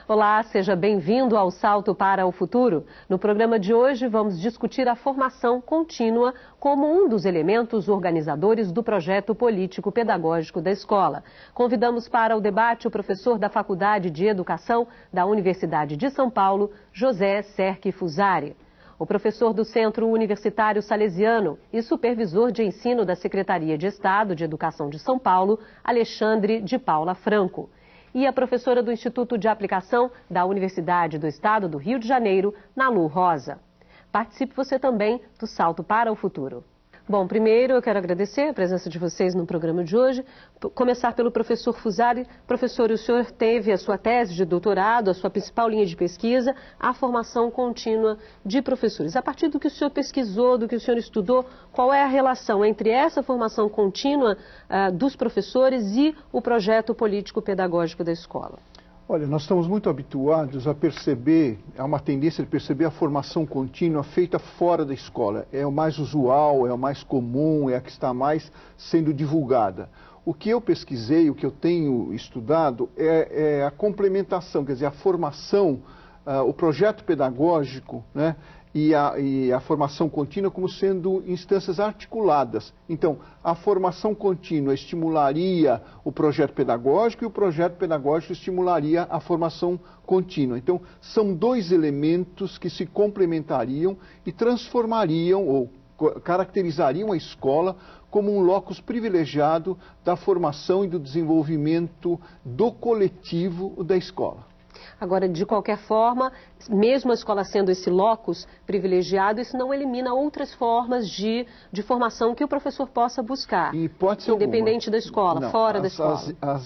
Olá, seja bem-vindo ao Salto para o Futuro. No programa de hoje vamos discutir a formação contínua como um dos elementos organizadores do projeto político-pedagógico da escola. Convidamos para o debate o professor da Faculdade de Educação da Universidade de São Paulo, José Serque Fusari. O professor do Centro Universitário Salesiano e supervisor de ensino da Secretaria de Estado de Educação de São Paulo, Alexandre de Paula Franco. E a professora do Instituto de Aplicação da Universidade do Estado do Rio de Janeiro, Nalu Rosa. Participe você também do Salto para o Futuro. Bom, primeiro eu quero agradecer a presença de vocês no programa de hoje. Começar pelo professor Fusari. Professor, o senhor teve a sua tese de doutorado, a sua principal linha de pesquisa, a formação contínua de professores. A partir do que o senhor pesquisou, do que o senhor estudou, qual é a relação entre essa formação contínua dos professores e o projeto político-pedagógico da escola? Olha, nós estamos muito habituados a perceber, há uma tendência de perceber a formação contínua feita fora da escola. É o mais usual, é o mais comum, é a que está mais sendo divulgada. O que eu pesquisei, o que eu tenho estudado é a complementação, quer dizer, a formação, o projeto pedagógico, né? E a formação contínua como sendo instâncias articuladas. Então, a formação contínua estimularia o projeto pedagógico e o projeto pedagógico estimularia a formação contínua. Então, são dois elementos que se complementariam e transformariam ou caracterizariam a escola como um locus privilegiado da formação e do desenvolvimento do coletivo da escola. Agora, de qualquer forma, mesmo a escola sendo esse locus privilegiado, isso não elimina outras formas de formação que o professor possa buscar, independente da escola, fora da escola.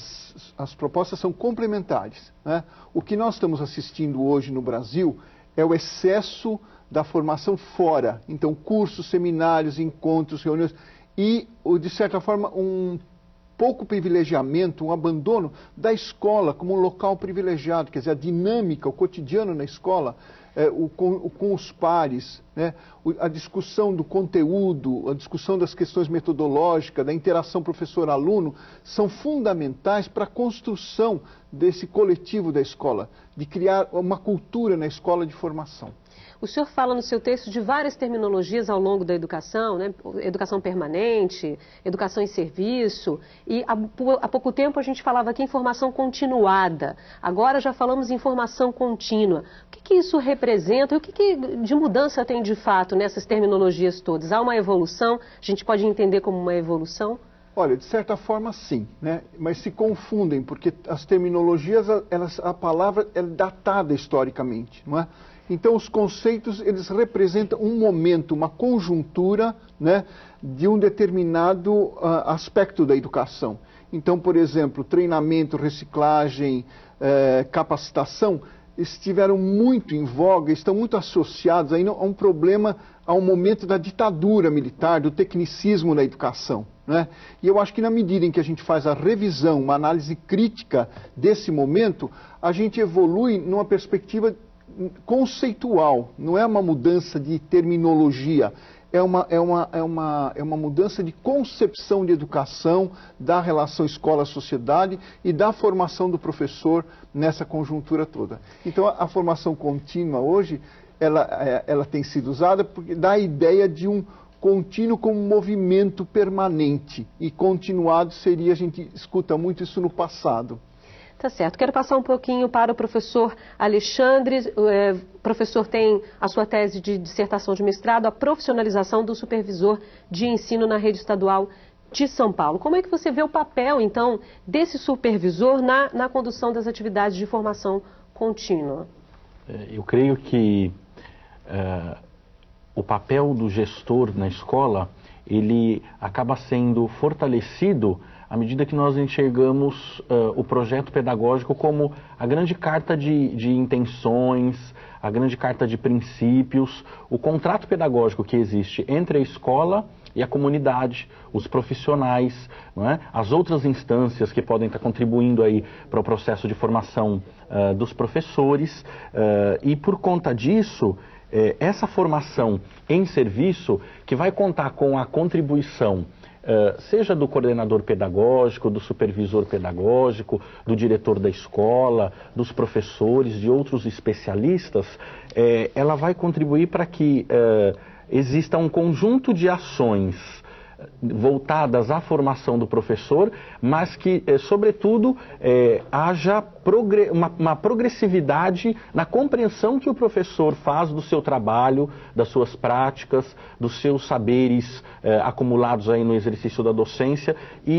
As propostas são complementares, né? O que nós estamos assistindo hoje no Brasil é o excesso da formação fora. Então, cursos, seminários, encontros, reuniões e, de certa forma, um pouco privilegiamento, um abandono da escola como um local privilegiado, quer dizer, a dinâmica, o cotidiano na escola, com os pares, né? A discussão do conteúdo, a discussão das questões metodológicas, da interação professor-aluno, são fundamentais para a construção desse coletivo da escola, de criar uma cultura na escola de formação. O senhor fala no seu texto de várias terminologias ao longo da educação, né? Educação permanente, educação em serviço, e há pouco tempo a gente falava aqui em formação continuada, agora já falamos em formação contínua. O que isso representa e o que de mudança tem de fato nessas terminologias todas? Há uma evolução? A gente pode entender como uma evolução? Olha, de certa forma sim, né? Mas se confundem, porque as terminologias, a palavra é datada historicamente, não é? Então, os conceitos, eles representam um momento, uma conjuntura, né, de um determinado aspecto da educação. Então, por exemplo, treinamento, reciclagem, capacitação, estiveram muito em voga, estão muito associados aí a um problema, a um momento da ditadura militar, do tecnicismo na educação, né? E eu acho que na medida em que a gente faz a revisão, uma análise crítica desse momento, a gente evolui numa perspectiva conceitual, não é uma mudança de terminologia, é uma mudança de concepção de educação, da relação escola-sociedade e da formação do professor nessa conjuntura toda. Então, a formação contínua hoje, ela tem sido usada porque dá a ideia de um contínuo como movimento permanente, e continuado seria, a gente escuta muito isso no passado. Tá certo. Quero passar um pouquinho para o professor Alexandre. O professor tem a sua tese de dissertação de mestrado, a profissionalização do supervisor de ensino na rede estadual de São Paulo. Como é que você vê o papel, então, desse supervisor na condução das atividades de formação contínua? Eu creio que o papel do gestor na escola, ele acaba sendo fortalecido à medida que nós enxergamos o projeto pedagógico como a grande carta de intenções, a grande carta de princípios, o contrato pedagógico que existe entre a escola e a comunidade, os profissionais, não é? As outras instâncias que podem estar contribuindo aí para o processo de formação dos professores, e por conta disso, essa formação em serviço que vai contar com a contribuição seja do coordenador pedagógico, do supervisor pedagógico, do diretor da escola, dos professores, de outros especialistas, ela vai contribuir para que exista um conjunto de ações voltadas à formação do professor, mas que, sobretudo, haja uma progressividade na compreensão que o professor faz do seu trabalho, das suas práticas, dos seus saberes acumulados aí no exercício da docência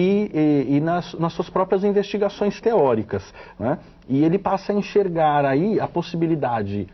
e nas suas próprias investigações teóricas, né? E ele passa a enxergar aí a possibilidade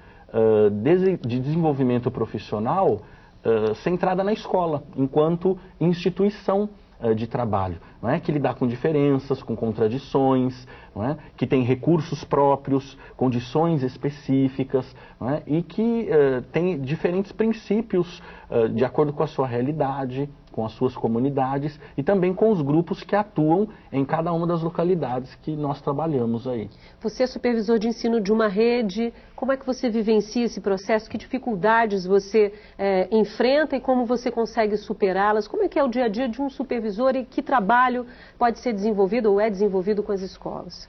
de desenvolvimento profissional centrada na escola, enquanto instituição de trabalho, não é? Que lidar com diferenças, com contradições, não é? Que tem recursos próprios, condições específicas, não é? E que tem diferentes princípios de acordo com a sua realidade, com as suas comunidades e também com os grupos que atuam em cada uma das localidades que nós trabalhamos aí. Você é supervisor de ensino de uma rede, como é que você vivencia esse processo? Que dificuldades você enfrenta e como você consegue superá-las? Como é que é o dia a dia de um supervisor e que trabalho pode ser desenvolvido ou é desenvolvido com as escolas?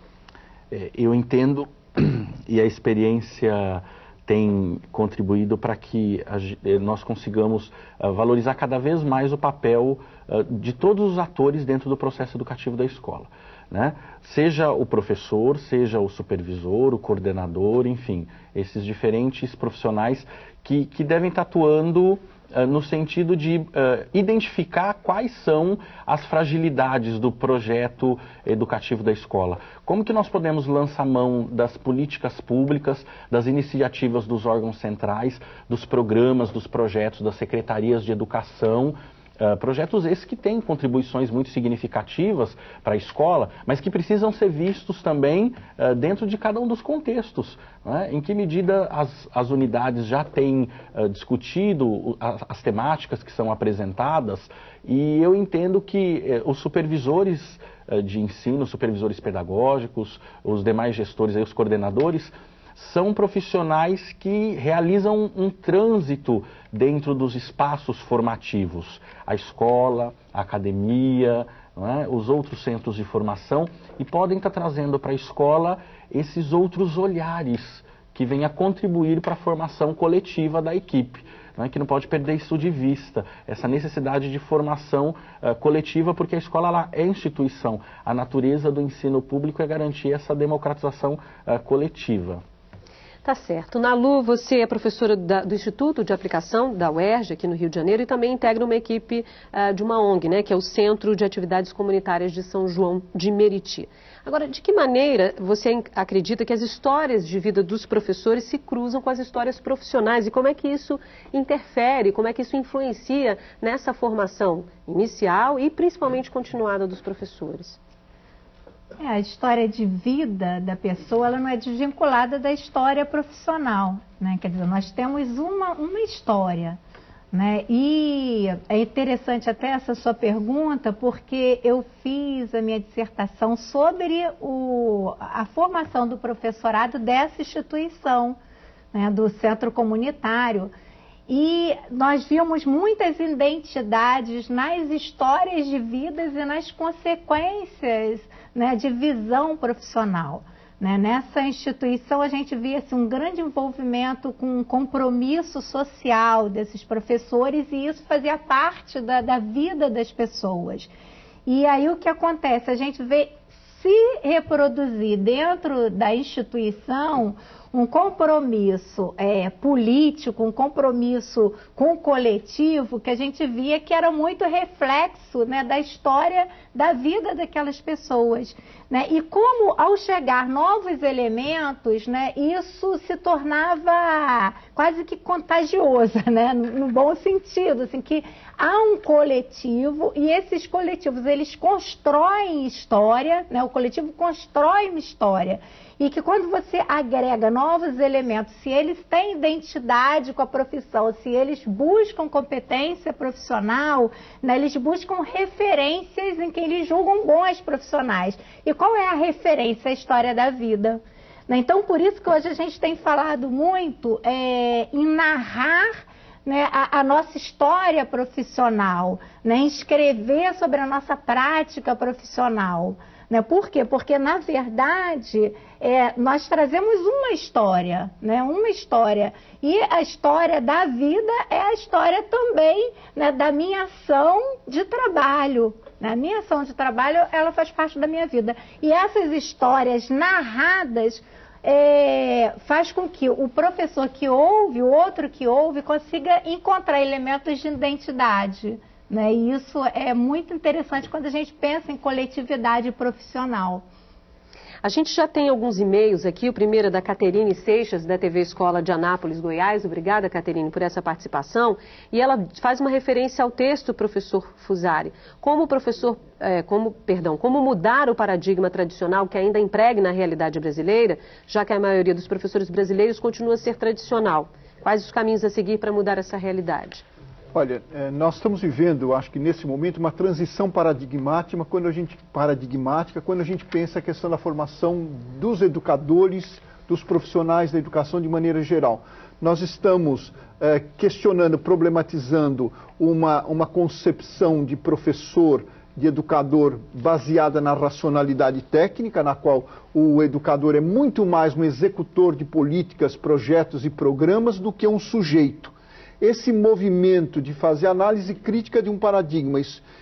Eu entendo e a experiência tem contribuído para que nós consigamos valorizar cada vez mais o papel de todos os atores dentro do processo educativo da escola, né? Seja o professor, seja o supervisor, o coordenador, enfim, esses diferentes profissionais que devem estar atuando no sentido de identificar quais são as fragilidades do projeto educativo da escola. Como que nós podemos lançar mão das políticas públicas, das iniciativas dos órgãos centrais, dos programas, dos projetos das secretarias de educação, projetos esses que têm contribuições muito significativas para a escola, mas que precisam ser vistos também dentro de cada um dos contextos, né? Em que medida as unidades já têm discutido as temáticas que são apresentadas, e eu entendo que os supervisores de ensino, os supervisores pedagógicos, os demais gestores, os coordenadores, são profissionais que realizam um trânsito dentro dos espaços formativos, a escola, a academia, não é? Os outros centros de formação, e podem estar trazendo para a escola esses outros olhares que vêm a contribuir para a formação coletiva da equipe, não é? Que não pode perder isso de vista, essa necessidade de formação coletiva, porque a escola ela é instituição, a natureza do ensino público é garantir essa democratização coletiva. Tá certo. Nalu, você é professora do Instituto de Aplicação da UERJ, aqui no Rio de Janeiro, e também integra uma equipe de uma ONG, né, que é o Centro de Atividades Comunitárias de São João de Meriti. Agora, de que maneira você acredita que as histórias de vida dos professores se cruzam com as histórias profissionais? E como é que isso interfere, como é que isso influencia nessa formação inicial e principalmente continuada dos professores? A história de vida da pessoa, ela não é desvinculada da história profissional, né? Quer dizer, nós temos uma história, né? E é interessante até essa sua pergunta, porque eu fiz a minha dissertação sobre a formação do professorado dessa instituição, né? Do centro comunitário. E nós vimos muitas identidades nas histórias de vidas e nas consequências, né, de visão profissional, né? Nessa instituição a gente via assim, um grande envolvimento com um compromisso social desses professores, e isso fazia parte da vida das pessoas. E aí o que acontece? A gente vê se reproduzir dentro da instituição um compromisso político, um compromisso com o coletivo, que a gente via que era muito reflexo, né, da história da vida daquelas pessoas, né? E como ao chegar novos elementos, né, isso se tornava quase que contagioso, né, no bom sentido, assim, que há um coletivo e esses coletivos eles constroem história, né? O coletivo constrói uma história. E que quando você agrega novos elementos, se eles têm identidade com a profissão, se eles buscam competência profissional, né, eles buscam referências em quem eles julgam bons profissionais. E qual é a referência? A história da vida. Então, por isso que hoje a gente tem falado muito em narrar, né, a nossa história profissional, né, escrever sobre a nossa prática profissional. Né? Por quê? Porque, na verdade, nós trazemos uma história, né? Uma história. E a história da vida é a história também, né, da minha ação de trabalho. A minha ação de trabalho, ela faz parte da minha vida. E essas histórias narradas faz com que o professor que ouve, o outro que ouve, consiga encontrar elementos de identidade. Né? E isso é muito interessante quando a gente pensa em coletividade profissional. A gente já tem alguns e-mails aqui, o primeiro é da Caterine Seixas, da TV Escola de Anápolis, Goiás. Obrigada, Caterine, por essa participação. E ela faz uma referência ao texto, professor Fusari. Como mudar o paradigma tradicional que ainda impregna a realidade brasileira, já que a maioria dos professores brasileiros continua a ser tradicional. Quais os caminhos a seguir para mudar essa realidade? Olha, nós estamos vivendo, acho que nesse momento, uma transição paradigmática quando a gente pensa a questão da formação dos educadores, dos profissionais da educação de maneira geral. Nós estamos questionando, problematizando uma concepção de professor, de educador baseada na racionalidade técnica, na qual o educador é muito mais um executor de políticas, projetos e programas do que um sujeito. Esse movimento de fazer análise crítica de um paradigma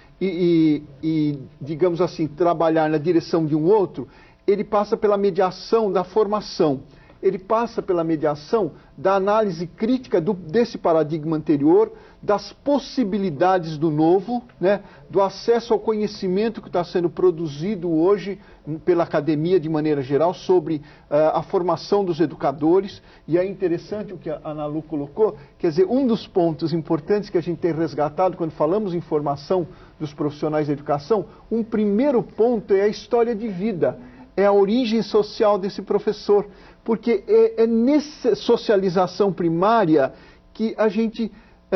e, digamos assim, trabalhar na direção de um outro, ele passa pela mediação da formação. Ele passa pela mediação da análise crítica desse paradigma anterior, das possibilidades do novo, né, do acesso ao conhecimento que está sendo produzido hoje pela academia de maneira geral sobre a formação dos educadores. E é interessante o que a Ana Lu colocou, quer dizer, um dos pontos importantes que a gente tem resgatado quando falamos em formação dos profissionais da educação, um primeiro ponto é a história de vida, é a origem social desse professor, porque é nessa socialização primária que a gente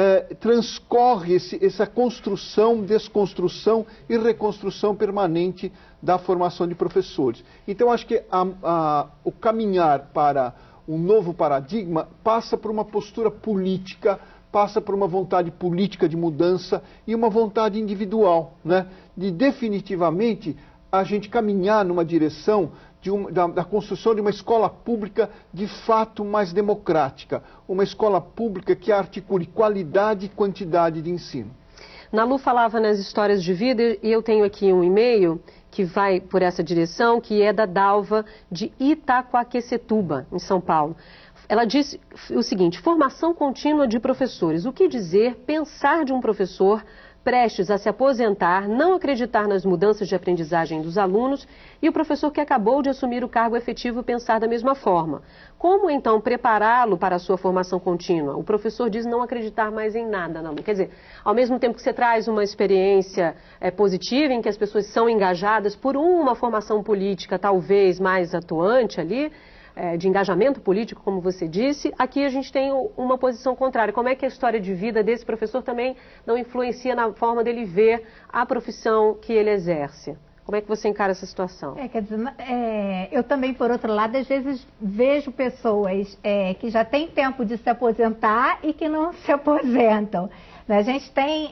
transcorre essa construção, desconstrução e reconstrução permanente da formação de professores. Então, acho que o caminhar para um novo paradigma passa por uma postura política, passa por uma vontade política de mudança e uma vontade individual, né, de definitivamente a gente caminhar numa direção da construção de uma escola pública de fato mais democrática, uma escola pública que articule qualidade e quantidade de ensino. Nalu falava nas histórias de vida e eu tenho aqui um e-mail que vai por essa direção, que é da Dalva de Itaquaquecetuba, em São Paulo. Ela disse o seguinte: formação contínua de professores. O que dizer, pensar de um professor prestes a se aposentar, não acreditar nas mudanças de aprendizagem dos alunos e o professor que acabou de assumir o cargo efetivo pensar da mesma forma. Como, então, prepará-lo para a sua formação contínua? O professor diz não acreditar mais em nada na aluno. Quer dizer, ao mesmo tempo que você traz uma experiência positiva, em que as pessoas são engajadas por uma formação política talvez mais atuante ali, de engajamento político, como você disse, aqui a gente tem uma posição contrária. Como é que a história de vida desse professor também não influencia na forma dele ver a profissão que ele exerce? Como é que você encara essa situação? Quer dizer, eu também, por outro lado, às vezes vejo pessoas que já têm tempo de se aposentar e que não se aposentam. A gente tem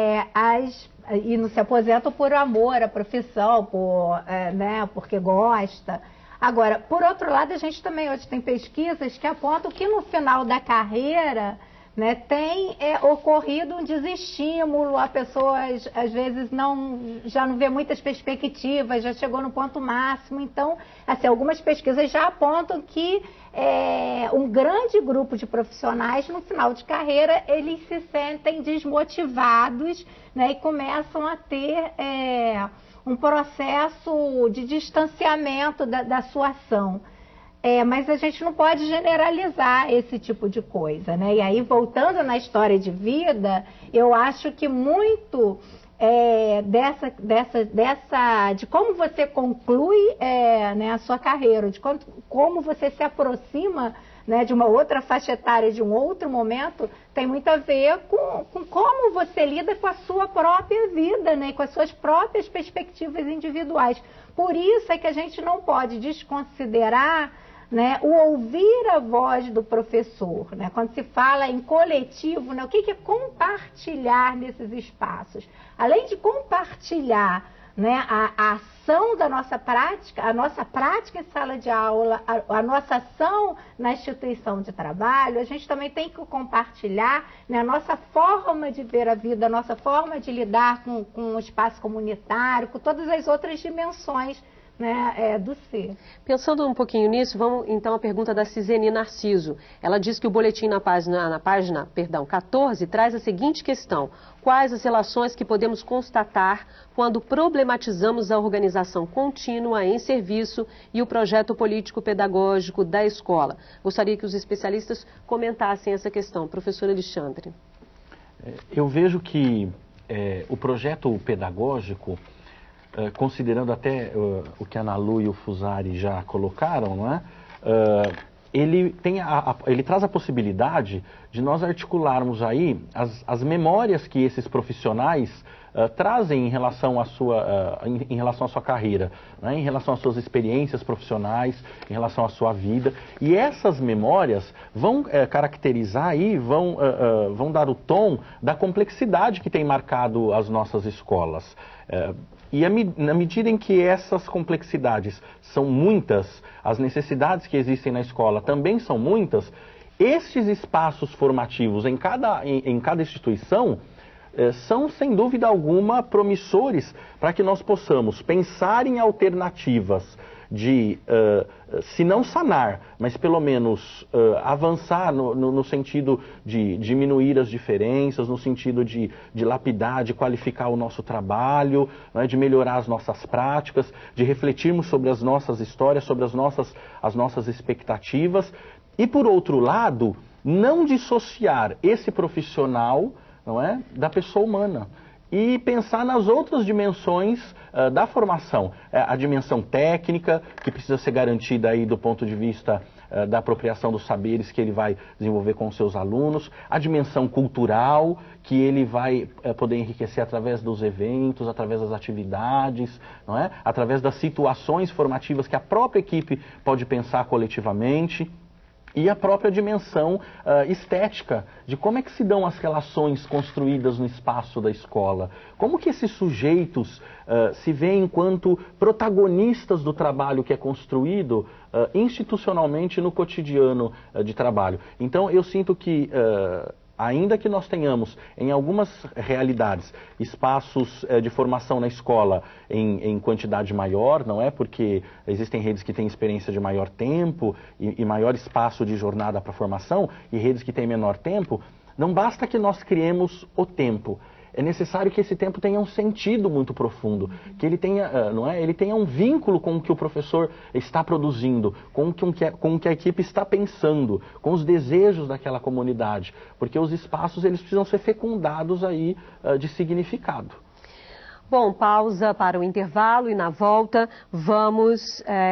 e não se aposentam por amor à profissão, porque gosta. Agora, por outro lado, a gente também hoje tem pesquisas que apontam que no final da carreira, né, tem ocorrido um desestímulo, a pessoa às vezes já não vê muitas perspectivas, já chegou no ponto máximo. Então, assim, algumas pesquisas já apontam que um grande grupo de profissionais no final de carreira, eles se sentem desmotivados, né, e começam a ter um processo de distanciamento da sua ação. Mas a gente não pode generalizar esse tipo de coisa, né? E aí, voltando na história de vida, eu acho que muito de como você conclui né, a sua carreira, de como você se aproxima, né, de uma outra faixa etária, de um outro momento, tem muito a ver com como você lida com a sua própria vida, né, com as suas próprias perspectivas individuais. Por isso é que a gente não pode desconsiderar, né, o ouvir a voz do professor, né? Quando se fala em coletivo, né, o que é compartilhar nesses espaços? Além de compartilhar, né, a ação da nossa prática, a nossa prática em sala de aula, a nossa ação na instituição de trabalho, a gente também tem que compartilhar, né, a nossa forma de ver a vida, a nossa forma de lidar com o espaço comunitário, com todas as outras dimensões, né, do ser. Pensando um pouquinho nisso, vamos então à pergunta da Ciseni Narciso. Ela diz que o boletim na página 14 traz a seguinte questão: quais as relações que podemos constatar quando problematizamos a organização contínua em serviço e o projeto político-pedagógico da escola? Gostaria que os especialistas comentassem essa questão. Professor Alexandre. Eu vejo que o projeto pedagógico, considerando até o que a Ana Lu e o Fusari já colocaram, não é? Ele traz a possibilidade de nós articularmos aí as memórias que esses profissionais trazem em relação à sua carreira, né? Em relação às suas experiências profissionais, em relação à sua vida. E essas memórias vão caracterizar aí, vão dar o tom da complexidade que tem marcado as nossas escolas. E na medida em que essas complexidades são muitas, as necessidades que existem na escola também são muitas, estes espaços formativos em cada instituição são, sem dúvida alguma, promissores para que nós possamos pensar em alternativas de, se não sanar, mas pelo menos avançar no sentido de diminuir as diferenças, no sentido de lapidar, de qualificar o nosso trabalho, né, de melhorar as nossas práticas, de refletirmos sobre as nossas histórias, sobre as nossas expectativas. E, por outro lado, não dissociar esse profissional, não é, da pessoa humana. E pensar nas outras dimensões da formação. A dimensão técnica, que precisa ser garantida aí do ponto de vista da apropriação dos saberes que ele vai desenvolver com os seus alunos. A dimensão cultural, que ele vai poder enriquecer através dos eventos, através das atividades, não é? Através das situações formativas que a própria equipe pode pensar coletivamente. E a própria dimensão estética, de como é que se dão as relações construídas no espaço da escola. Como que esses sujeitos se veem enquanto protagonistas do trabalho que é construído institucionalmente no cotidiano de trabalho. Então, eu sinto que, ainda que nós tenhamos, em algumas realidades, espaços de formação na escola em quantidade maior, não é? Porque existem redes que têm experiência de maior tempo e maior espaço de jornada para formação, e redes que têm menor tempo, não basta que nós criemos o tempo. É necessário que esse tempo tenha um sentido muito profundo, que ele tenha, não é? Ele tenha um vínculo com o que o professor está produzindo, com o que a equipe está pensando, com os desejos daquela comunidade, porque os espaços eles precisam ser fecundados aí de significado. Bom, pausa para o intervalo e na volta vamos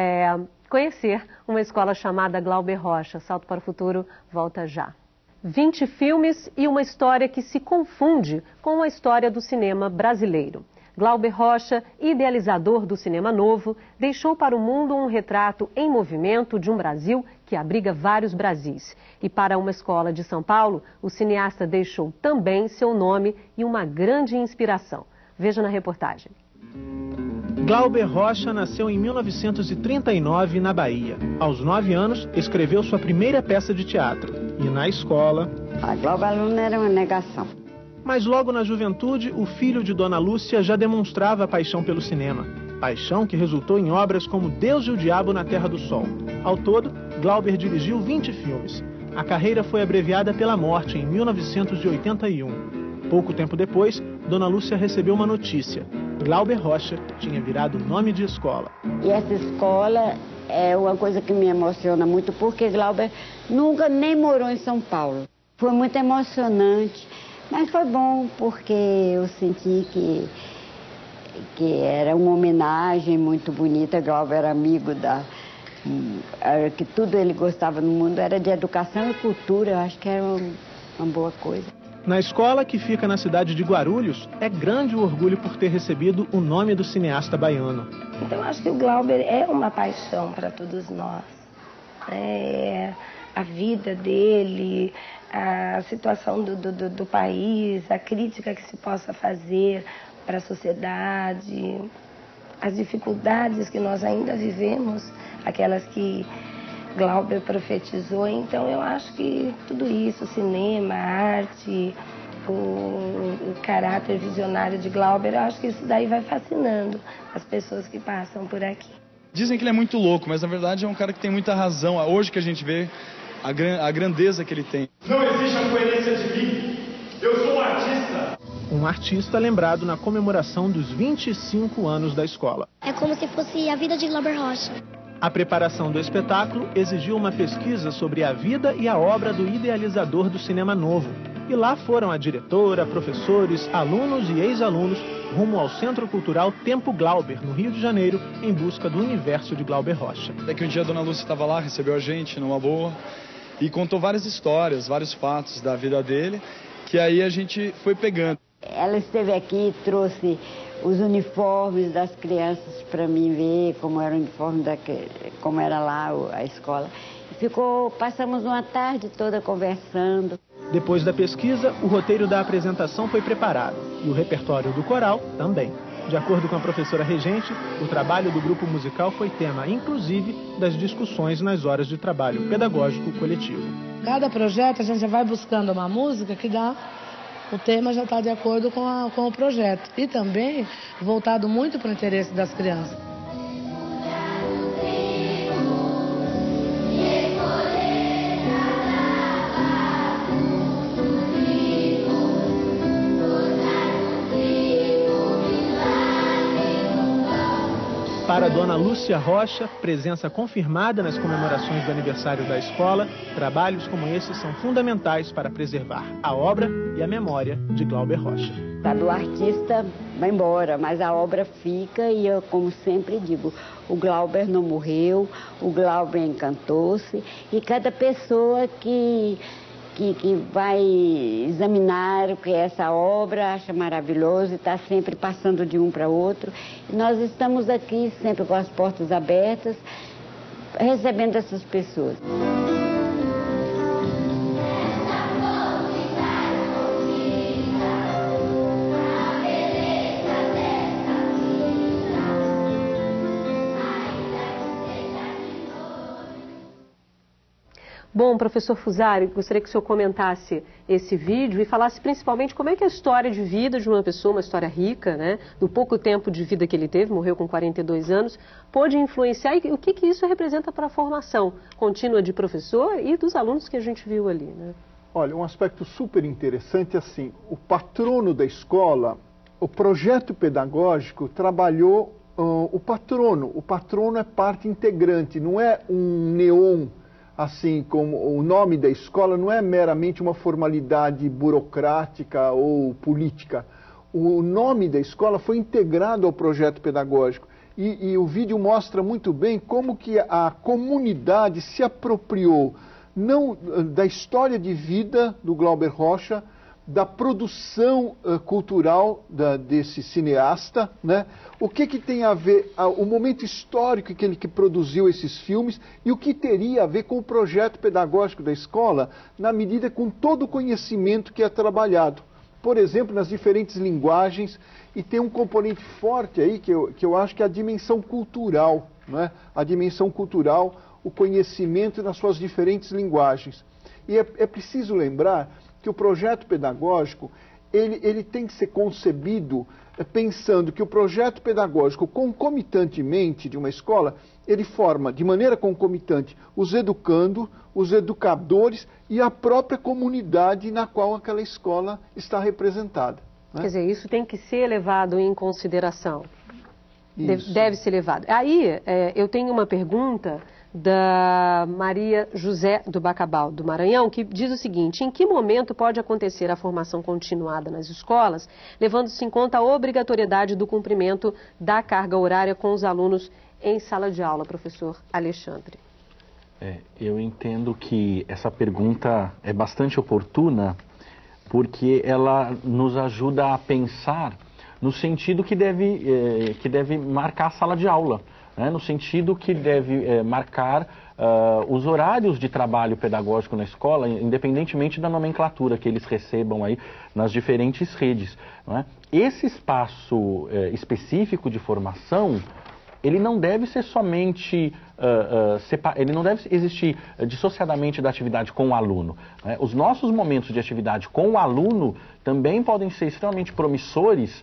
conhecer uma escola chamada Glauber Rocha. Salto para o Futuro volta já. 20 filmes e uma história que se confunde com a história do cinema brasileiro. Glauber Rocha, idealizador do cinema novo, deixou para o mundo um retrato em movimento de um Brasil que abriga vários Brasis. E para uma escola de São Paulo, o cineasta deixou também seu nome e uma grande inspiração. Veja na reportagem. Glauber Rocha nasceu em 1939 na Bahia. Aos 9 anos, escreveu sua primeira peça de teatro. E na escola... A Glauber Aluna era uma negação. Mas logo na juventude, o filho de Dona Lúcia já demonstrava paixão pelo cinema. Paixão que resultou em obras como Deus e o Diabo na Terra do Sol. Ao todo, Glauber dirigiu 20 filmes. A carreira foi abreviada pela morte em 1981. Pouco tempo depois, Dona Lúcia recebeu uma notícia. Glauber Rocha tinha virado nome de escola. E essa escola é uma coisa que me emociona muito, porque Glauber nunca nem morou em São Paulo. Foi muito emocionante, mas foi bom, porque eu senti que era uma homenagem muito bonita. Glauber era amigo que tudo ele gostava no mundo era de educação e cultura. Eu acho que era uma boa coisa. Na escola, que fica na cidade de Guarulhos, é grande o orgulho por ter recebido o nome do cineasta baiano. Então, eu acho que o Glauber é uma paixão para todos nós. a vida dele, a situação do país, a crítica que se possa fazer para a sociedade, as dificuldades que nós ainda vivemos, aquelas que Glauber profetizou. Então eu acho que tudo isso, cinema, arte, o caráter visionário de Glauber, eu acho que isso daí vai fascinando as pessoas que passam por aqui. Dizem que ele é muito louco, mas na verdade é um cara que tem muita razão. Hoje que a gente vê a grandeza que ele tem. Não existe a coerência de mim. Eu sou um artista. Um artista lembrado na comemoração dos 25 anos da escola. É como se fosse a vida de Glauber Rocha. A preparação do espetáculo exigiu uma pesquisa sobre a vida e a obra do idealizador do cinema novo. E lá foram a diretora, professores, alunos e ex-alunos rumo ao Centro Cultural Tempo Glauber, no Rio de Janeiro, em busca do universo de Glauber Rocha. Daqui um dia a Dona Lúcia estava lá, recebeu a gente numa boa e contou várias histórias, vários fatos da vida dele, que aí a gente foi pegando. Ela esteve aqui e trouxe os uniformes das crianças para mim ver como era o uniforme, como era lá a escola. Passamos uma tarde toda conversando. Depois da pesquisa, o roteiro da apresentação foi preparado e o repertório do coral também. De acordo com a professora regente, o trabalho do grupo musical foi tema, inclusive, das discussões nas horas de trabalho pedagógico coletivo. Cada projeto a gente já vai buscando uma música que dá, o tema já está de acordo com o projeto e também voltado muito para o interesse das crianças. Para a Dona Lúcia Rocha, presença confirmada nas comemorações do aniversário da escola, trabalhos como esses são fundamentais para preservar a obra e a memória de Glauber Rocha. O artista vai embora, mas a obra fica e eu, como sempre digo, o Glauber não morreu, o Glauber encantou-se e cada pessoa que vai examinar o que é essa obra, acha maravilhoso e está sempre passando de um para outro. E nós estamos aqui sempre com as portas abertas, recebendo essas pessoas. Bom, professor Fusari, gostaria que o senhor comentasse esse vídeo e falasse principalmente como é que a história de vida de uma pessoa, uma história rica, né, do pouco tempo de vida que ele teve, morreu com 42 anos, pôde influenciar e o que isso representa para a formação contínua de professor e dos alunos que a gente viu ali, né? Olha, um aspecto super interessante é assim, o patrono da escola, o projeto pedagógico trabalhou o patrono é parte integrante, não é um neon, assim como o nome da escola não é meramente uma formalidade burocrática ou política. O nome da escola foi integrado ao projeto pedagógico. E o vídeo mostra muito bem como que a comunidade se apropriou não da história de vida do Glauber Rocha, da produção cultural desse cineasta, né? O que tem a ver, o momento histórico que ele produziu esses filmes e o que teria a ver com o projeto pedagógico da escola, na medida com todo o conhecimento que é trabalhado. Por exemplo, nas diferentes linguagens, e tem um componente forte aí que eu acho que é a dimensão cultural, né? A dimensão cultural, o conhecimento nas suas diferentes linguagens. E é preciso lembrar que o projeto pedagógico, ele tem que ser concebido pensando que o projeto pedagógico, concomitantemente de uma escola, ele forma de maneira concomitante os educandos, os educadores e a própria comunidade na qual aquela escola está representada, né? Quer dizer, isso tem que ser levado em consideração. Deve ser levado. Aí, eu tenho uma pergunta da Maria José do Bacabal, do Maranhão, que diz o seguinte: em que momento pode acontecer a formação continuada nas escolas, levando-se em conta a obrigatoriedade do cumprimento da carga horária com os alunos em sala de aula, professor Alexandre? Eu entendo que essa pergunta é bastante oportuna, porque ela nos ajuda a pensar no sentido que deve marcar a sala de aula. né, no sentido que deve marcar os horários de trabalho pedagógico na escola, independentemente da nomenclatura que eles recebam aí nas diferentes redes. Não é? Esse espaço específico de formação, ele não deve ser somente, ele não deve existir dissociadamente da atividade com o aluno. Né? Os nossos momentos de atividade com o aluno também podem ser extremamente promissores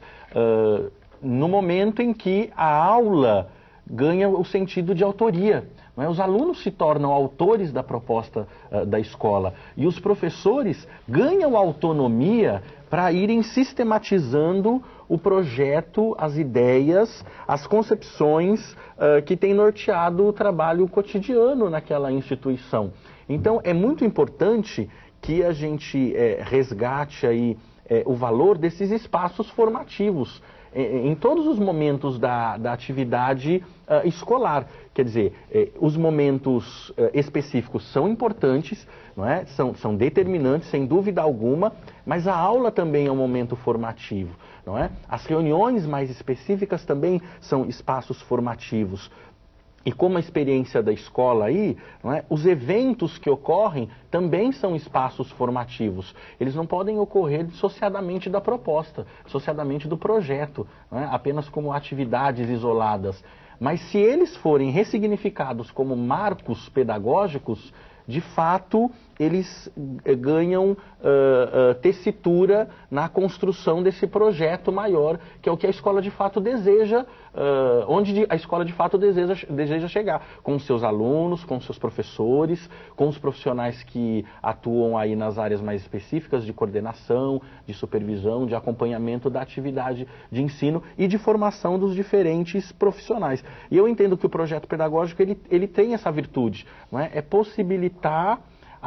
no momento em que a aula ganha o sentido de autoria. Não é? Os alunos se tornam autores da proposta da escola e os professores ganham autonomia para irem sistematizando o projeto, as ideias, as concepções que têm norteado o trabalho cotidiano naquela instituição. Então, é muito importante que a gente resgate aí o valor desses espaços formativos em todos os momentos da atividade escolar. Quer dizer, os momentos específicos são importantes, não é? São determinantes, sem dúvida alguma, mas a aula também é um momento formativo, não é? As reuniões mais específicas também são espaços formativos. E como a experiência da escola aí, não é? Os eventos que ocorrem também são espaços formativos. Eles não podem ocorrer dissociadamente da proposta, dissociadamente do projeto, não é? Apenas como atividades isoladas. Mas se eles forem ressignificados como marcos pedagógicos, de fato, eles ganham tessitura na construção desse projeto maior, que é o que a escola de fato deseja, onde a escola de fato deseja chegar, com os seus alunos, com os seus professores, com os profissionais que atuam aí nas áreas mais específicas de coordenação, de supervisão, de acompanhamento da atividade de ensino e de formação dos diferentes profissionais. E eu entendo que o projeto pedagógico ele tem essa virtude, não é? É possibilitar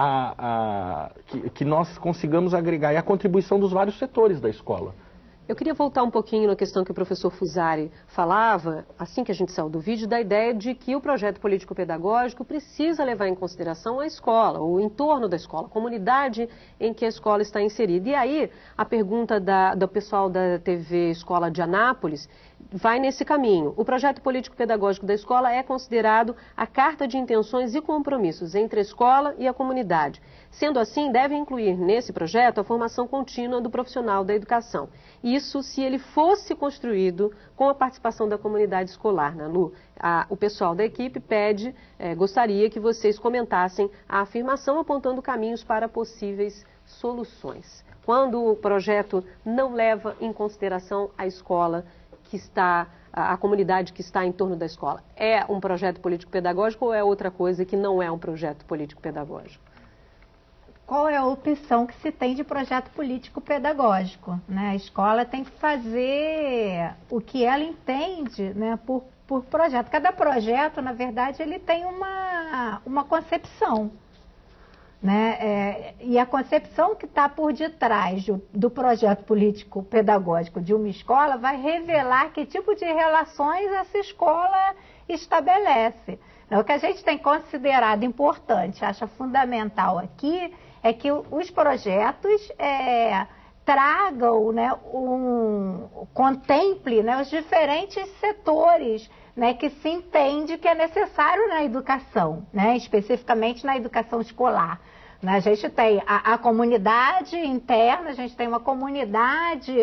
que nós consigamos agregar a contribuição dos vários setores da escola. Eu queria voltar um pouquinho na questão que o professor Fusari falava, assim que a gente saiu do vídeo, da ideia de que o projeto político-pedagógico precisa levar em consideração a escola, o entorno da escola, a comunidade em que a escola está inserida. E aí, a pergunta do pessoal da TV Escola de Anápolis vai nesse caminho. O projeto político-pedagógico da escola é considerado a carta de intenções e compromissos entre a escola e a comunidade. Sendo assim, deve incluir nesse projeto a formação contínua do profissional da educação. Isso se ele fosse construído com a participação da comunidade escolar, Nalu. O pessoal da equipe gostaria que vocês comentassem a afirmação apontando caminhos para possíveis soluções. Quando o projeto não leva em consideração a escola que está, a comunidade que está em torno da escola, é um projeto político-pedagógico ou é outra coisa que não é um projeto político-pedagógico? Qual é a opção que se tem de projeto político-pedagógico, né? A escola tem que fazer o que ela entende, né, por projeto. Cada projeto, na verdade, ele tem uma concepção, né? E a concepção que está por detrás do projeto político-pedagógico de uma escola vai revelar que tipo de relações essa escola estabelece. O que a gente tem considerado importante, acha fundamental aqui, é que os projetos tragam, né, contemple, né, os diferentes setores, né, que se entende que é necessário na educação, né, especificamente na educação escolar. A gente tem a comunidade interna, a gente tem uma comunidade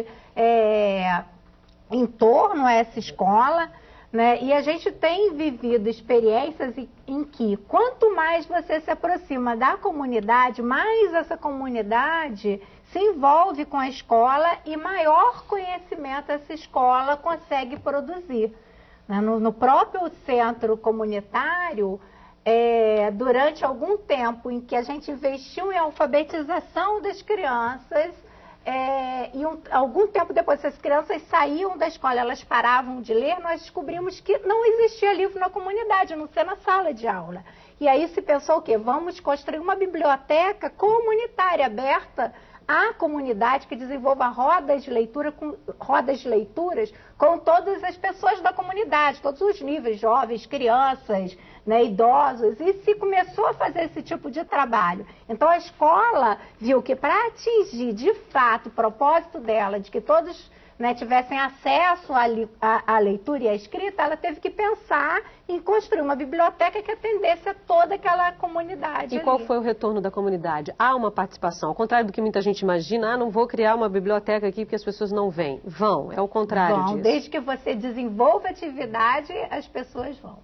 em torno a essa escola, né? E a gente tem vivido experiências em que quanto mais você se aproxima da comunidade, mais essa comunidade se envolve com a escola e maior conhecimento essa escola consegue produzir. No próprio centro comunitário, durante algum tempo em que a gente investiu em alfabetização das crianças, algum tempo depois essas crianças saíam da escola, elas paravam de ler, nós descobrimos que não existia livro na comunidade, a não ser na sala de aula. E aí se pensou o quê? Vamos construir uma biblioteca comunitária aberta à comunidade que desenvolva rodas de leituras com todas as pessoas da comunidade, todos os níveis, jovens, crianças, né, idosos, e se começou a fazer esse tipo de trabalho. Então a escola viu que para atingir de fato o propósito dela, de que todos né, tivessem acesso à leitura e à escrita, ela teve que pensar em construir uma biblioteca que atendesse a toda aquela comunidade. E qual foi o retorno da comunidade? Há uma participação, ao contrário do que muita gente imagina, não vou criar uma biblioteca aqui porque as pessoas não vêm. Vão, é o contrário disso. Desde que você desenvolva atividade, as pessoas vão.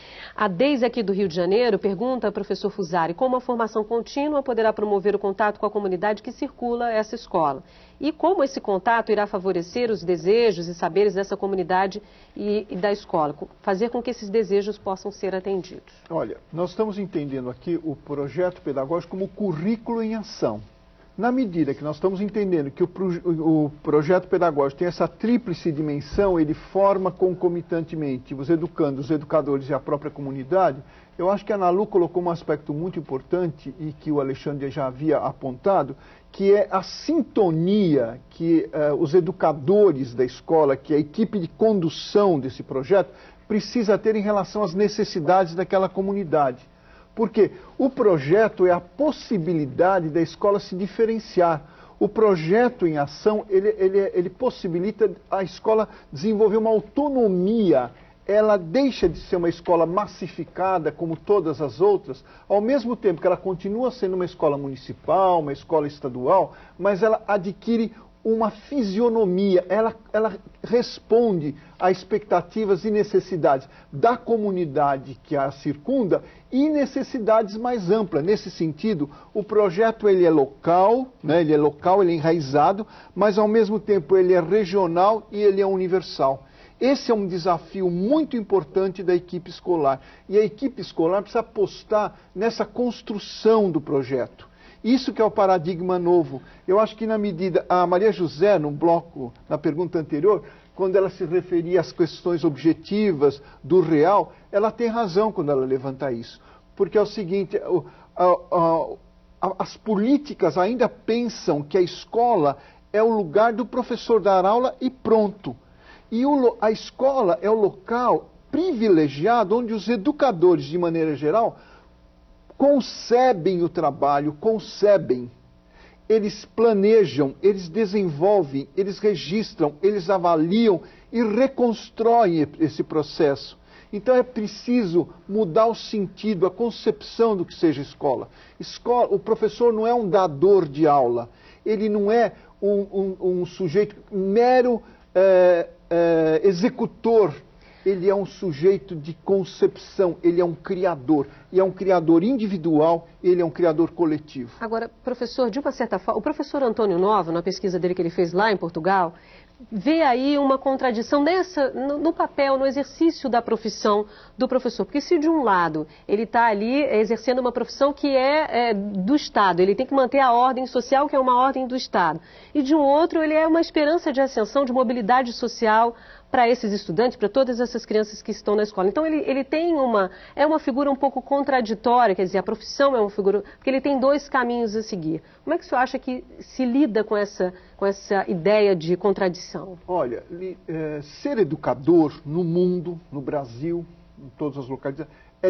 A Deise aqui do Rio de Janeiro pergunta ao professor Fusari como a formação contínua poderá promover o contato com a comunidade que circula essa escola e como esse contato irá favorecer os desejos e saberes dessa comunidade e da escola, fazer com que esses desejos possam ser atendidos. Olha, nós estamos entendendo aqui o projeto pedagógico como currículo em ação. Na medida que nós estamos entendendo que o projeto pedagógico tem essa tríplice dimensão, ele forma concomitantemente os educandos, os educadores e a própria comunidade, eu acho que a Ana Lu colocou um aspecto muito importante e que o Alexandre já havia apontado, que é a sintonia que os educadores da escola, que a equipe de condução desse projeto, precisa ter em relação às necessidades daquela comunidade. Porque o projeto é a possibilidade da escola se diferenciar. O projeto em ação, ele possibilita a escola desenvolver uma autonomia. Ela deixa de ser uma escola massificada, como todas as outras, ao mesmo tempo que ela continua sendo uma escola municipal, uma escola estadual, mas ela adquire uma fisionomia, ela responde a expectativas e necessidades da comunidade que a circunda e necessidades mais amplas. Nesse sentido, o projeto ele é local, né? Ele é enraizado, mas ao mesmo tempo ele é regional e ele é universal. Esse é um desafio muito importante da equipe escolar. E a equipe escolar precisa apostar nessa construção do projeto. Isso que é o paradigma novo. Eu acho que na medida... A Maria José, no bloco, na pergunta anterior, quando ela se referia às questões objetivas do real, ela tem razão quando ela levanta isso. Porque é o seguinte, as políticas ainda pensam que a escola é o lugar do professor dar aula e pronto. E a escola é o local privilegiado onde os educadores, de maneira geral, concebem o trabalho, eles planejam, eles desenvolvem, eles registram, eles avaliam e reconstroem esse processo. Então é preciso mudar o sentido, a concepção do que seja escola. O professor não é um dador de aula, ele não é um sujeito mero executor. Ele é um sujeito de concepção, ele é um criador. E é um criador individual, ele é um criador coletivo. Agora, professor, de uma certa forma, o professor Antônio Nova, na pesquisa dele que ele fez lá em Portugal, vê aí uma contradição no papel, no exercício da profissão do professor. Porque se de um lado ele está ali exercendo uma profissão que é do Estado, ele tem que manter a ordem social, que é uma ordem do Estado. E de um outro, ele é uma esperança de ascensão, de mobilidade social para esses estudantes, para todas essas crianças que estão na escola. Então ele tem uma figura um pouco contraditória, quer dizer, a profissão é uma figura, porque ele tem dois caminhos a seguir. Como é que o senhor acha que se lida com essa ideia de contradição? Olha, ser educador no mundo, no Brasil, em todas as localidades, é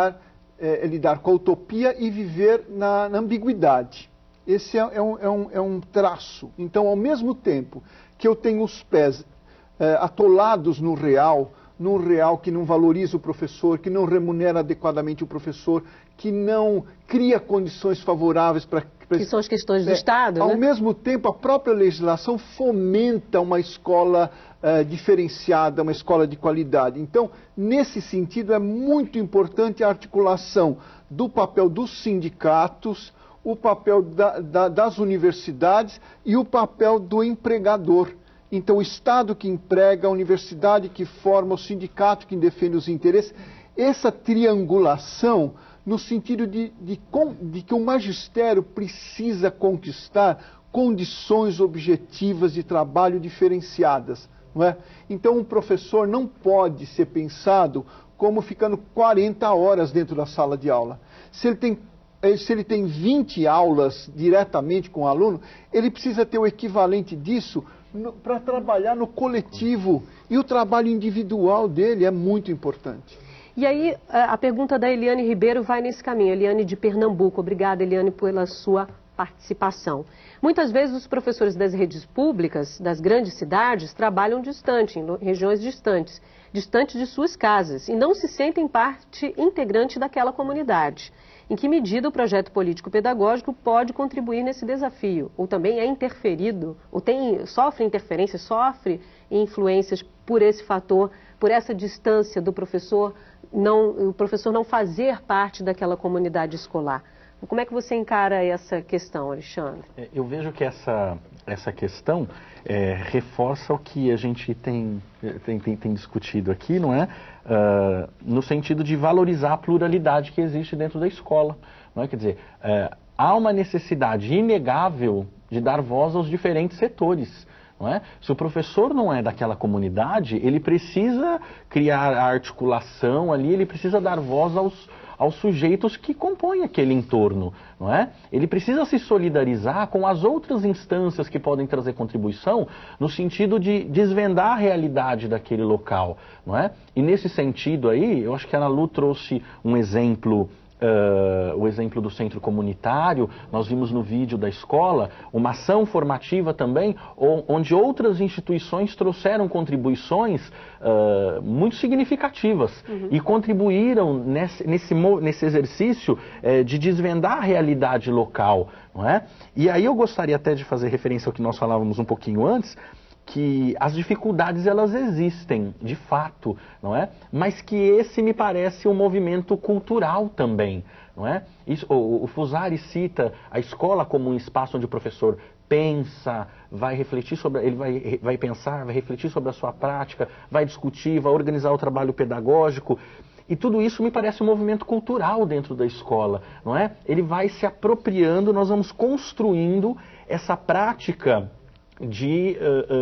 lidar com a utopia e viver na ambiguidade. Esse é um traço. Então, ao mesmo tempo que eu tenho os pés atolados no real que não valoriza o professor, que não remunera adequadamente o professor, que não cria condições favoráveis para... Que são as questões do Estado, Ao né? mesmo tempo, a própria legislação fomenta uma escola diferenciada, uma escola de qualidade. Então, nesse sentido, é muito importante a articulação do papel dos sindicatos, o papel das universidades e o papel do empregador. Então, o Estado que emprega, a universidade que forma, o sindicato que defende os interesses, essa triangulação no sentido de que o magistério precisa conquistar condições objetivas de trabalho diferenciadas. Não é? Então, um professor não pode ser pensado como ficando 40 horas dentro da sala de aula. Se ele tem 20 aulas diretamente com o aluno, ele precisa ter o equivalente disso para trabalhar no coletivo. E o trabalho individual dele é muito importante. E aí, a pergunta da Eliane Ribeiro vai nesse caminho. Eliane de Pernambuco. Obrigada, Eliane, pela sua participação. Muitas vezes os professores das redes públicas, das grandes cidades, trabalham distante, em regiões distantes de suas casas, e não se sentem parte integrante daquela comunidade. Em que medida o projeto político-pedagógico pode contribuir nesse desafio? Ou também é interferido, ou sofre interferências, sofre influências por esse fator, por essa distância do professor, o professor não fazer parte daquela comunidade escolar? Como é que você encara essa questão, Alexandre? Eu vejo que essa questão reforça o que a gente tem discutido aqui, não é? No sentido de valorizar a pluralidade que existe dentro da escola. Não é? Quer dizer, há uma necessidade inegável de dar voz aos diferentes setores. Não é? Se o professor não é daquela comunidade, ele precisa criar a articulação ali, ele precisa dar voz aos sujeitos que compõem aquele entorno, não é? Ele precisa se solidarizar com as outras instâncias que podem trazer contribuição no sentido de desvendar a realidade daquele local, não é? E nesse sentido aí, eu acho que a Ana Lu trouxe um exemplo, o exemplo do centro comunitário. Nós vimos no vídeo da escola uma ação formativa também, onde outras instituições trouxeram contribuições muito significativas e contribuíram nesse exercício de desvendar a realidade local, não é? E aí eu gostaria até de fazer referência ao que nós falávamos um pouquinho antes, que as dificuldades elas existem, de fato, não é? Mas que esse me parece um movimento cultural também, não é? O Fusari cita a escola como um espaço onde o professor pensa, vai refletir sobre, ele vai pensar, vai refletir sobre a sua prática, vai discutir, vai organizar o trabalho pedagógico. E tudo isso me parece um movimento cultural dentro da escola, não é? Ele vai se apropriando, nós vamos construindo essa prática de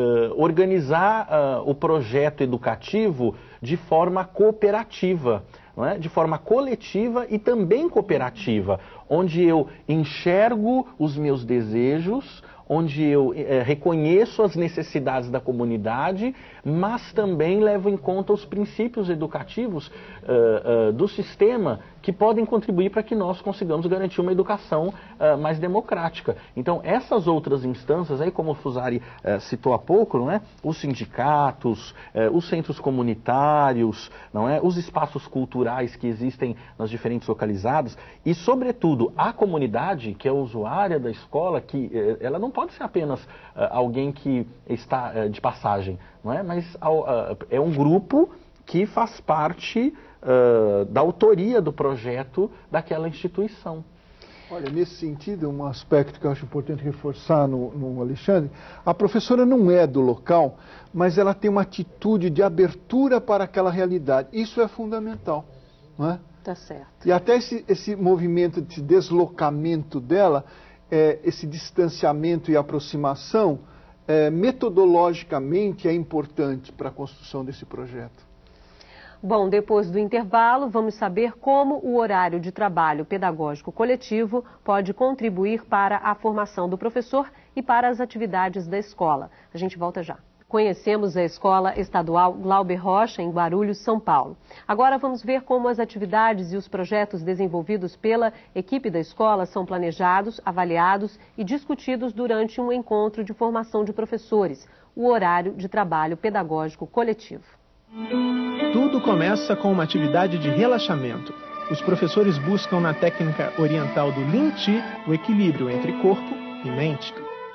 organizar o projeto educativo de forma cooperativa, não é? De forma coletiva e também cooperativa, onde eu enxergo os meus desejos, onde eu reconheço as necessidades da comunidade, mas também levo em conta os princípios educativos do sistema que podem contribuir para que nós consigamos garantir uma educação mais democrática. Então, essas outras instâncias, aí como o Fusari citou há pouco, não é? Os sindicatos, os centros comunitários, não é? Os espaços culturais que existem nas diferentes localizadas e, sobretudo, a comunidade, que é usuária da escola, que ela não pode ser apenas alguém que está de passagem, não é? Mas é um grupo que faz parte da autoria do projeto daquela instituição. Olha, nesse sentido, um aspecto que eu acho importante reforçar no Alexandre, a professora não é do local, mas ela tem uma atitude de abertura para aquela realidade. Isso é fundamental, não é? Tá certo. E até esse movimento de deslocamento dela, esse distanciamento e aproximação, metodologicamente é importante para a construção desse projeto. Bom, depois do intervalo, vamos saber como o horário de trabalho pedagógico coletivo pode contribuir para a formação do professor e para as atividades da escola. A gente volta já. Conhecemos a Escola Estadual Glauber Rocha, em Guarulhos, São Paulo. Agora vamos ver como as atividades e os projetos desenvolvidos pela equipe da escola são planejados, avaliados e discutidos durante um encontro de formação de professores, o horário de trabalho pedagógico coletivo. Tudo começa com uma atividade de relaxamento. Os professores buscam na técnica oriental do Lin Chi o equilíbrio entre corpo e mente.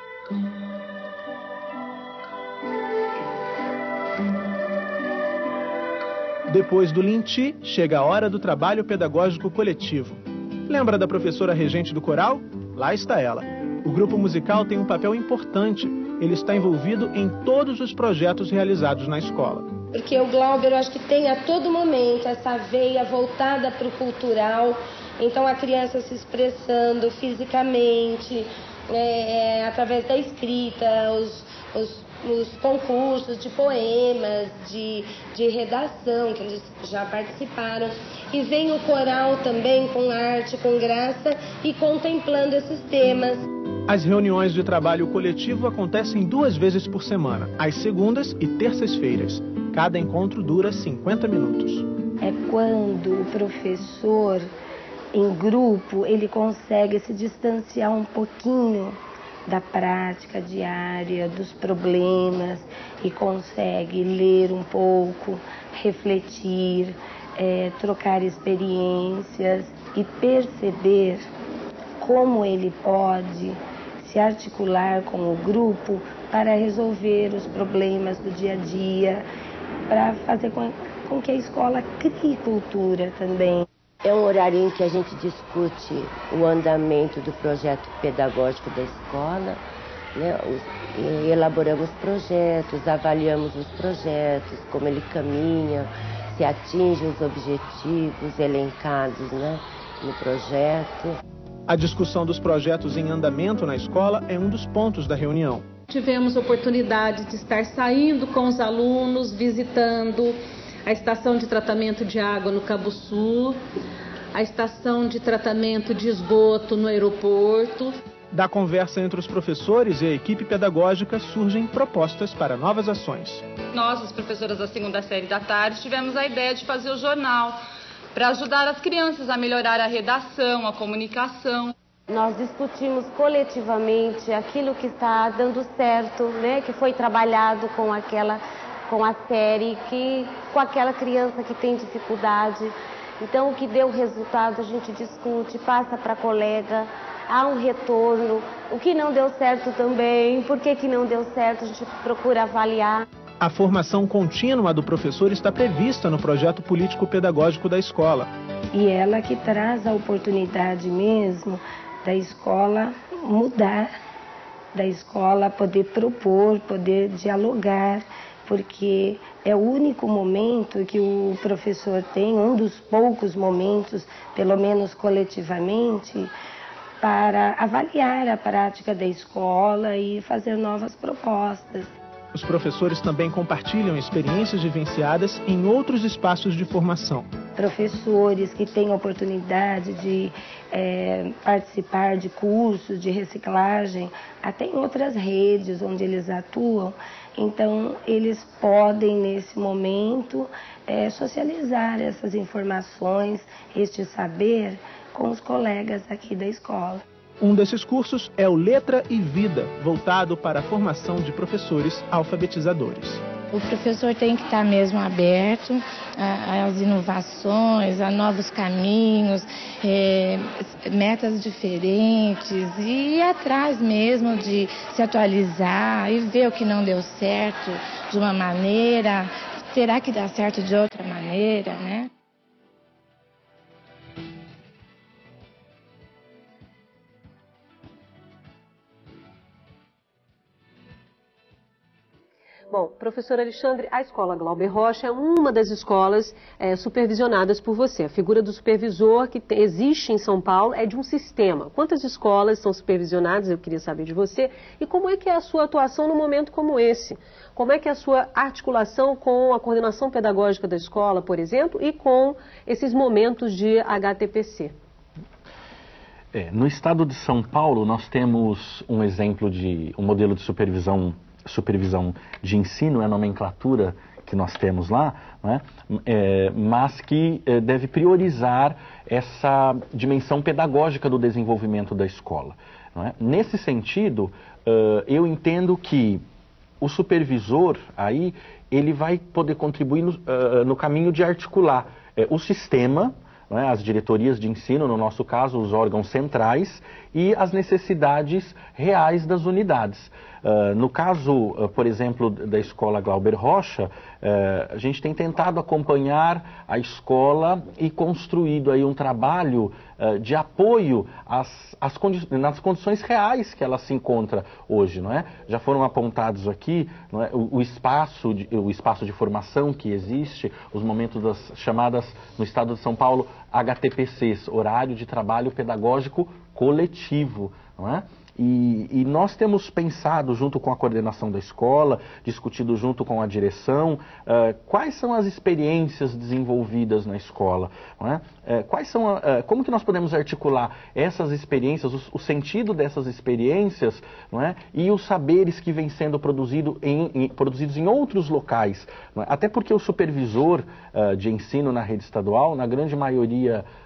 Depois do Lin Chi, chega a hora do trabalho pedagógico coletivo. Lembra da professora regente do coral? Lá está ela. O grupo musical tem um papel importante. Ele está envolvido em todos os projetos realizados na escola. Porque o Glauber, eu acho que tem a todo momento essa veia voltada para o cultural. Então, a criança se expressando fisicamente, através da escrita, os concursos de poemas, de redação, que eles já participaram. E vem o coral também com arte, com graça e contemplando esses temas. As reuniões de trabalho coletivo acontecem 2 vezes por semana, às segundas e terças-feiras. Cada encontro dura 50 minutos. É quando o professor em grupo, ele consegue se distanciar um pouquinho da prática diária, dos problemas, e consegue ler um pouco, refletir, trocar experiências e perceber como ele pode se articular com o grupo para resolver os problemas do dia a dia, para fazer com que a escola crie cultura também. É um horário em que a gente discute o andamento do projeto pedagógico da escola, né? Elaboramos projetos, avaliamos os projetos, como ele caminha, se atinge os objetivos elencados, né, no projeto. A discussão dos projetos em andamento na escola é um dos pontos da reunião. Tivemos oportunidade de estar saindo com os alunos, visitando a estação de tratamento de água no Cabuçu, a estação de tratamento de esgoto no aeroporto. Da conversa entre os professores e a equipe pedagógica surgem propostas para novas ações. Nós, as professoras da segunda série da tarde, tivemos a ideia de fazer o jornal para ajudar as crianças a melhorar a redação, a comunicação. Nós discutimos coletivamente aquilo que está dando certo, né, que foi trabalhado com a série, com aquela criança que tem dificuldade. Então, o que deu resultado a gente discute, passa para a colega, há um retorno. O que não deu certo também, por que não deu certo, a gente procura avaliar. A formação contínua do professor está prevista no projeto político-pedagógico da escola. E ela que traz a oportunidade mesmo da escola mudar, da escola poder propor, poder dialogar, porque é o único momento que o professor tem, um dos poucos momentos, pelo menos coletivamente, para avaliar a prática da escola e fazer novas propostas. Os professores também compartilham experiências vivenciadas em outros espaços de formação. Professores que têm oportunidade de participar de cursos de reciclagem, até em outras redes onde eles atuam. Então, eles podem, nesse momento, socializar essas informações, este saber, com os colegas aqui da escola. Um desses cursos é o Letra e Vida, voltado para a formação de professores alfabetizadores. O professor tem que estar mesmo aberto às inovações, a novos caminhos, metas diferentes e ir atrás mesmo de se atualizar e ver o que não deu certo de uma maneira, terá que dar certo de outra maneira, né? Bom, professor Alexandre, a escola Glauber Rocha é uma das escolas supervisionadas por você. A figura do supervisor que existe em São Paulo é de um sistema. Quantas escolas são supervisionadas? Eu queria saber de você. E como é que é a sua atuação num momento como esse? Como é que é a sua articulação com a coordenação pedagógica da escola, por exemplo, e com esses momentos de HTPC? No estado de São Paulo, nós temos um exemplo de um modelo de supervisão de ensino, é a nomenclatura que nós temos lá, né? Mas que deve priorizar essa dimensão pedagógica do desenvolvimento da escola. Não é? Nesse sentido, eu entendo que o supervisor aí, ele vai poder contribuir no caminho de articular o sistema, as diretorias de ensino, no nosso caso, os órgãos centrais, e as necessidades reais das unidades. No caso, por exemplo, da escola Glauber Rocha, a gente tem tentado acompanhar a escola e construído aí um trabalho de apoio nas condições reais que ela se encontra hoje, não é? Já foram apontados aqui, não é? o espaço de formação que existe, os momentos das chamadas, no estado de São Paulo, HTPCs, Horário de Trabalho Pedagógico Coletivo, não é? E nós temos pensado, junto com a coordenação da escola, discutido junto com a direção, quais são as experiências desenvolvidas na escola, não é? Como que nós podemos articular essas experiências, o sentido dessas experiências, não é? E os saberes que vêm sendo produzidos em outros locais, não é? Até porque o supervisor de ensino na rede estadual, na grande maioria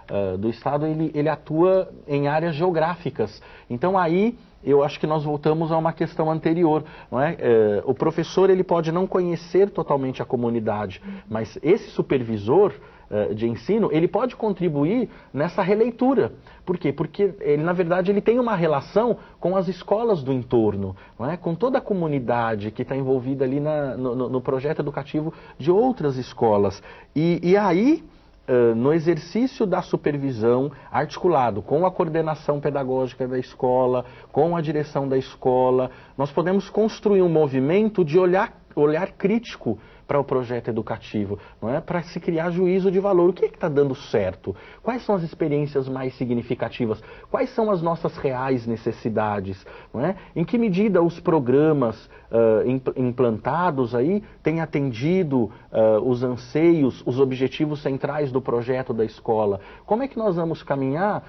do Estado, ele atua em áreas geográficas. Então aí eu acho que nós voltamos a uma questão anterior, não é? O professor ele pode não conhecer totalmente a comunidade, mas esse supervisor de ensino, ele pode contribuir nessa releitura. Por quê? Porque ele, na verdade, ele tem uma relação com as escolas do entorno, não é? Com toda a comunidade que está envolvida ali no projeto educativo de outras escolas. E aí, no exercício da supervisão articulado com a coordenação pedagógica da escola, com a direção da escola, nós podemos construir um movimento de olhar crítico para o projeto educativo, não é? Para se criar juízo de valor. O que está dando certo? Quais são as experiências mais significativas? Quais são as nossas reais necessidades? Não é? Em que medida os programas implantados aí têm atendido os anseios, os objetivos centrais do projeto da escola? Como é que nós vamos caminhar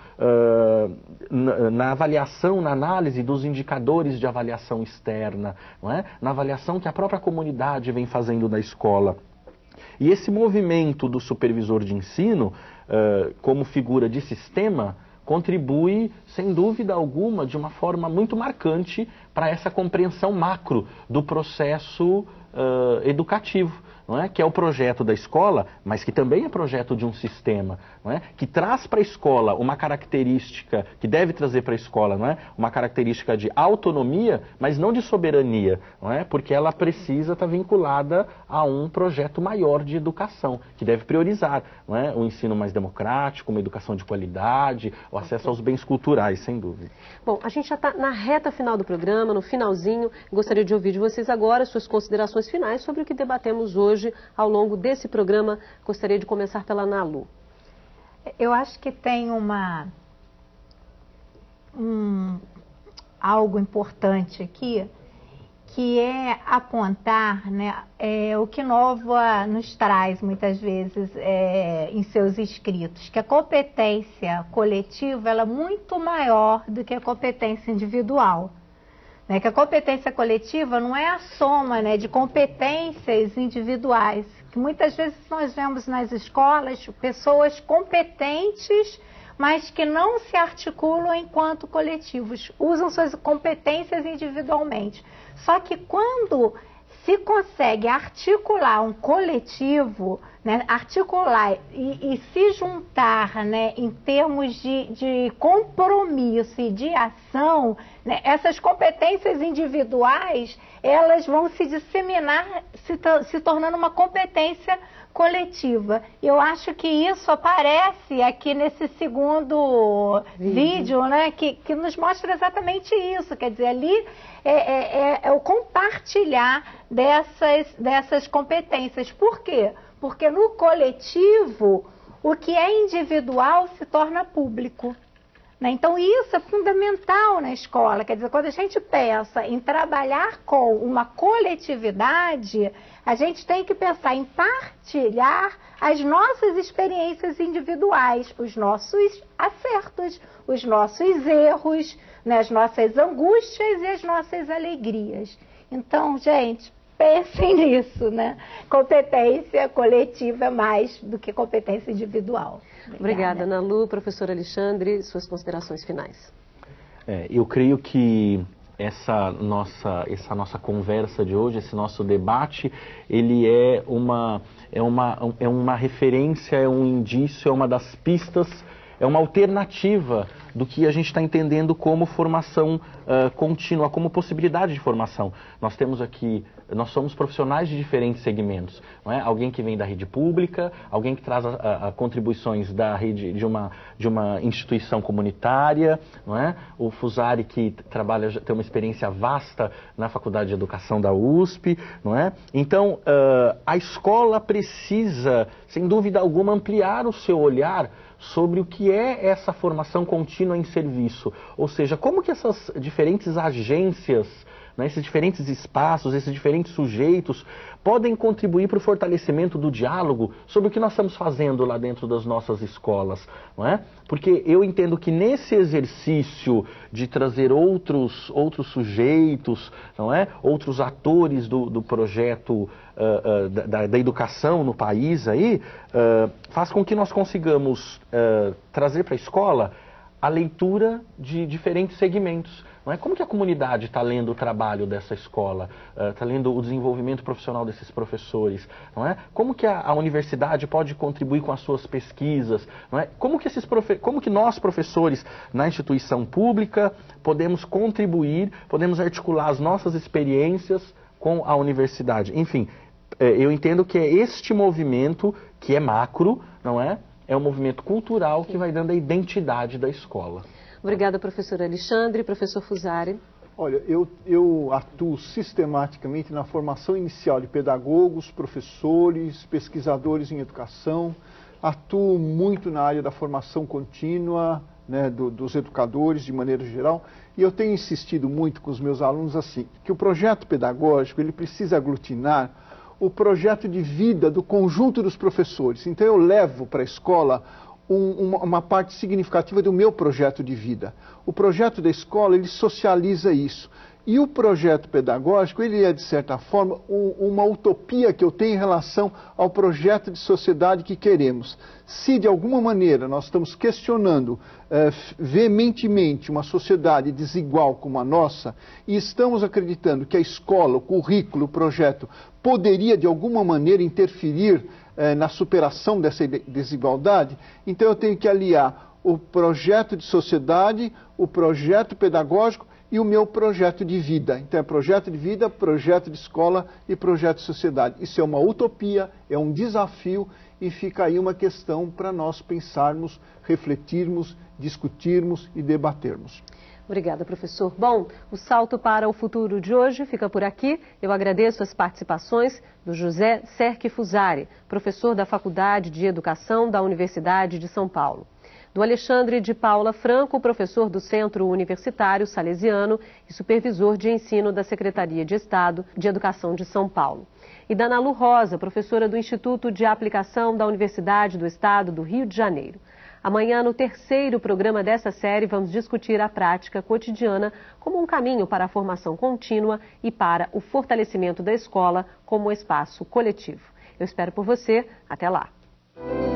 na avaliação, na análise dos indicadores de avaliação externa, não é? Na avaliação que a própria comunidade vem fazendo da escola? E esse movimento do supervisor de ensino, como figura de sistema, contribui, sem dúvida alguma, de uma forma muito marcante para essa compreensão macro do processo educativo, não é? Que é o projeto da escola, mas que também é projeto de um sistema, não é? Que traz para a escola uma característica, que deve trazer para a escola, não é? Uma característica de autonomia, mas não de soberania, não é? Porque ela precisa estar vinculada a um projeto maior de educação, que deve priorizar, não é? O ensino mais democrático, uma educação de qualidade, o acesso aos bens culturais, sem dúvida. Bom, a gente já está na reta final do programa, no finalzinho. Gostaria de ouvir de vocês agora suas considerações finais sobre o que debatemos hoje ao longo desse programa. Gostaria de começar pela Nalu. Eu acho que tem algo importante aqui, que é apontar, né, o que Nova nos traz muitas vezes em seus escritos, que a competência coletiva ela é muito maior do que a competência individual. Que a competência coletiva não é a soma, né, de competências individuais, que muitas vezes nós vemos nas escolas pessoas competentes, mas que não se articulam enquanto coletivos, usam suas competências individualmente. Só que quando se consegue articular um coletivo, né, articular e se juntar, né, em termos de compromisso e de ação, né, essas competências individuais, elas vão se disseminar, se tornando uma competência coletiva. Eu acho que isso aparece aqui nesse segundo vídeo, né, que nos mostra exatamente isso. Quer dizer, ali é o compartilhar dessas competências. Por quê? Porque no coletivo, o que é individual se torna público. Então, isso é fundamental na escola. Quer dizer, quando a gente pensa em trabalhar com uma coletividade, a gente tem que pensar em partilhar as nossas experiências individuais, os nossos acertos, os nossos erros, né, as nossas angústias e as nossas alegrias. Então, gente, pensem nisso, né? Competência coletiva mais do que competência individual. Obrigada, Nalu. Professor Alexandre, suas considerações finais. Eu creio que essa nossa conversa de hoje, esse nosso debate, ele é uma referência, é um indício, é uma das pistas, é uma alternativa do que a gente está entendendo como formação contínua, como possibilidade de formação. Nós temos aqui, nós somos profissionais de diferentes segmentos, não é? Alguém que vem da rede pública, alguém que traz contribuições da rede de uma instituição comunitária, não é? O Fusari que tem uma experiência vasta na Faculdade de Educação da USP, não é? Então, a escola precisa, sem dúvida alguma, ampliar o seu olhar sobre o que é essa formação contínua em serviço. Ou seja, como que essas diferentes agências né, esses diferentes espaços, esses diferentes sujeitos, podem contribuir para o fortalecimento do diálogo sobre o que nós estamos fazendo lá dentro das nossas escolas, não é? Porque eu entendo que nesse exercício de trazer outros sujeitos, não é? Outros atores do projeto da educação no país aí, faz com que nós consigamos trazer para a escola a leitura de diferentes segmentos. Não é? Como que a comunidade está lendo o trabalho dessa escola, está lendo o desenvolvimento profissional desses professores? Não é? Como que a universidade pode contribuir com as suas pesquisas? Não é? Como que nós, professores, na instituição pública, podemos contribuir, podemos articular as nossas experiências com a universidade? Enfim, eu entendo que é este movimento, que é macro, não é? É um movimento cultural que vai dando a identidade da escola. Obrigada, professor Alexandre. Professor Fusari. Olha, eu atuo sistematicamente na formação inicial de pedagogos, professores, pesquisadores em educação. Atuo muito na área da formação contínua, né, dos educadores de maneira geral. E eu tenho insistido muito com os meus alunos assim, que o projeto pedagógico ele precisa aglutinar o projeto de vida do conjunto dos professores. Então eu levo para a escola uma parte significativa do meu projeto de vida. O projeto da escola, ele socializa isso. E o projeto pedagógico, ele é, de certa forma, uma utopia que eu tenho em relação ao projeto de sociedade que queremos. Se, de alguma maneira, nós estamos questionando veementemente uma sociedade desigual como a nossa, e estamos acreditando que a escola, o currículo, o projeto, poderia, de alguma maneira, interferir na superação dessa desigualdade, então eu tenho que aliar o projeto de sociedade, o projeto pedagógico e o meu projeto de vida. Então é projeto de vida, projeto de escola e projeto de sociedade. Isso é uma utopia, é um desafio e fica aí uma questão para nós pensarmos, refletirmos, discutirmos e debatermos. Obrigada, professor. Bom, o Salto para o Futuro de hoje fica por aqui. Eu agradeço as participações do José Serque Fusari, professor da Faculdade de Educação da Universidade de São Paulo. Do Alexandre de Paula Franco, professor do Centro Universitário Salesiano e supervisor de ensino da Secretaria de Estado de Educação de São Paulo. E da Ana Lu Rosa, professora do Instituto de Aplicação da Universidade do Estado do Rio de Janeiro. Amanhã, no terceiro programa dessa série, vamos discutir a prática cotidiana como um caminho para a formação contínua e para o fortalecimento da escola como espaço coletivo. Eu espero por você. Até lá.